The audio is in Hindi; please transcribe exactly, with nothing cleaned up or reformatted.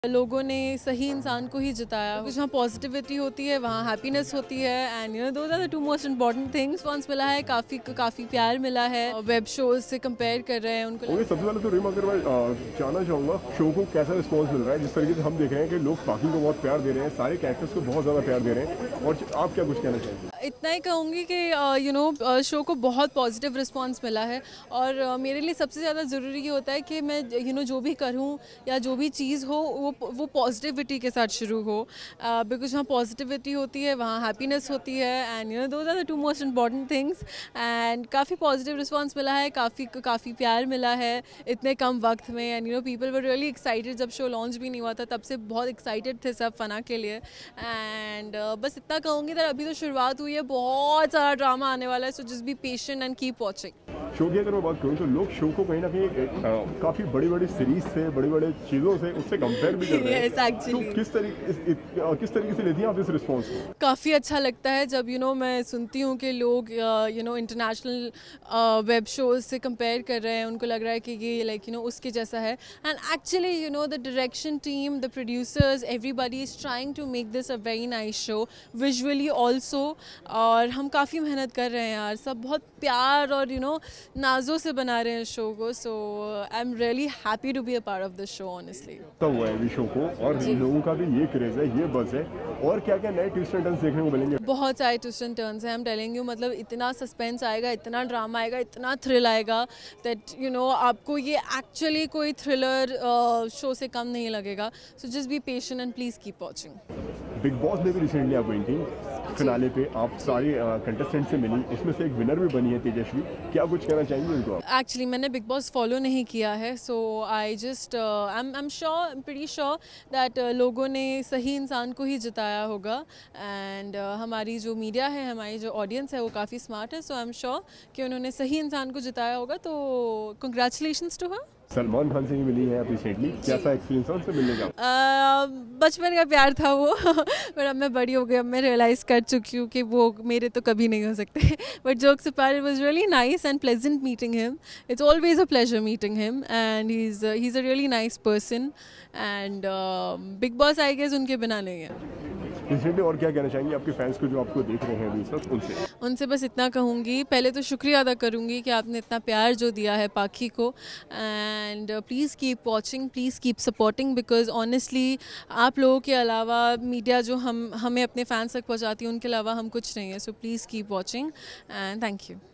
लोगों ने सही इंसान को ही जिताया। जहाँ पॉजिटिविटी होती है वहाँ हैप्पीनेस होती है and you know those are the two most important things. Response मिला है, काफ़ी काफ़ी प्यार मिला है। वेब शोज से कंपेयर कर रहे हैं उनको। ओके, सबसे पहले तो रीमा अगर मैं जानना चाहूँगा शो को कैसा रिस्पॉन्स मिल रहा है। जिस तरीके से हम देख रहे हैं कि लोग पाखी को बहुत प्यार दे रहे हैं, सारे कैरेक्टर्स को बहुत ज़्यादा प्यार दे रहे हैं, और आप क्या कुछ कहना चाहेंगे? इतना ही कहूँगी कि यू नो शो को बहुत पॉजिटिव रिस्पांस मिला है और uh, मेरे लिए सबसे ज़्यादा ज़रूरी ये होता है कि मैं यू you नो know, जो भी करूँ या जो भी चीज़ हो वो वो पॉजिटिविटी के साथ शुरू हो, बिकॉज जहाँ पॉजिटिविटी होती है वहाँ हैप्पीनेस होती है and you know those are the two most important things. And काफ़ी पॉजिटिव रिस्पांस मिला है, काफ़ी काफ़ी प्यार मिला है इतने कम वक्त में। And you know people were really excited. जब शो लॉन्च भी नहीं हुआ था तब से बहुत एक्साइटेड थे सब फना के लिए। एंड uh, बस इतना कहूँगी कि अभी तो शुरुआत हुई है, बहुत सारा ड्रामा आने वाला है, so just be patient and keep watching. Show की अगर मैं बात करूँ तो लोग शो को कहीं ना कहीं काफ़ी बड़ी बड़ी सीरीज से, बड़ी बड़ी चीज़ों से उससे कंपेयर भी कर रहे हैं। yes, तो किस तरीके किस तरीके से लेती हैं आप इस रिस्पॉन्स को? काफ़ी अच्छा लगता है जब यू you नो know, मैं सुनती हूँ कि लोग you know international web shows से कंपेयर कर रहे हैं, उनको लग रहा है कि ये लाइक यू नो उसके जैसा है। And actually you know the direction team, the producers, everybody is trying to make this a very nice show visually also. और हम काफ़ी मेहनत कर रहे हैं यार, सब बहुत प्यार और यू नो नाजों से बना रहे हैं शो को। So I am really happy to be a part of this show honestly. तो हुआ है शो को और लोगों का भी ये क्रेज है, ये बस है, और क्या क्या नए ट्विस्ट एंड टर्न्स देखने को मिलेंगे? बहुत सारे ट्विस्ट एंड टर्न्स हैं, आई एम टेलिंग यू। मतलब इतना सस्पेंस आएगा, इतना ड्रामा आएगा, इतना थ्रिल आएगा दैट यू नो आपको ये एक्चुअली कोई थ्रिलर शो से कम नहीं लगेगा। So just be patient and please keep watching. Bigg Boss में भी रिसेंटली आप गई थी फिनाले पे, आप सारे कंटेस्टेंट से मिली, उसमें से एक विनर भी बनी है तेजस्वी, क्या कुछ कहना चाहेंगे उनको? एक्चुअली मैंने बिग बॉस फॉलो नहीं किया है, so I just I am I am sure, I am pretty sure that लोगों ने सही इंसान को ही जिताया होगा। एंड uh, हमारी जो मीडिया है, हमारी जो ऑडियंस है वो काफ़ी स्मार्ट है, सो आई एम श्योर कि उन्होंने सही इंसान को जिताया होगा। तो congratulations to her. Salman Khan से ही मिली है रिसेंटली, कैसा एक्सपीरियंस है उनसे मिलने का? बचपन का प्यार था वो पर अब मैं बड़ी हो गई, अब मैं रियलाइज़ कर चुकी हूँ कि वो मेरे तो कभी नहीं हो सकते। But jokes apart, it was really nice and pleasant meeting him. It's always a pleasure meeting him and he is he is a really nice person. And big boss I guess उनके बिना नहीं है। रिसेंटली और क्या कहना चाहेंगे आपके फैंस को जो आपको देख रहे हैं अभी सब, उनसे? उनसे बस इतना कहूँगी, पहले तो शुक्रिया अदा करूँगी कि आपने इतना प्यार जो दिया है पाखी को। And please keep watching, please keep supporting, because honestly आप लोगों के अलावा मीडिया जो हम हमें अपने फैंस तक पहुँचाती है, उनके अलावा हम कुछ नहीं है। So please keep watching and thank you.